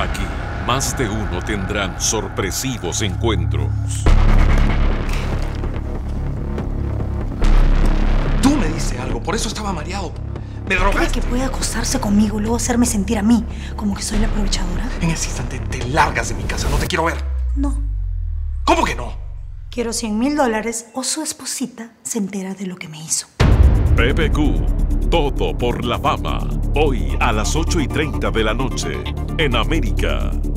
Aquí, más de uno tendrán sorpresivos encuentros. Tú me dices algo, por eso estaba mareado. Me ¿Cree drogaste. que puede acostarse conmigo y luego hacerme sentir a mí como que soy la aprovechadora? En ese instante te largas de mi casa, no te quiero ver. No. ¿Cómo que no? Quiero $100,000 o su esposita se entera de lo que me hizo. PPQ, todo por la fama. Hoy a las 8:30 de la noche, en América.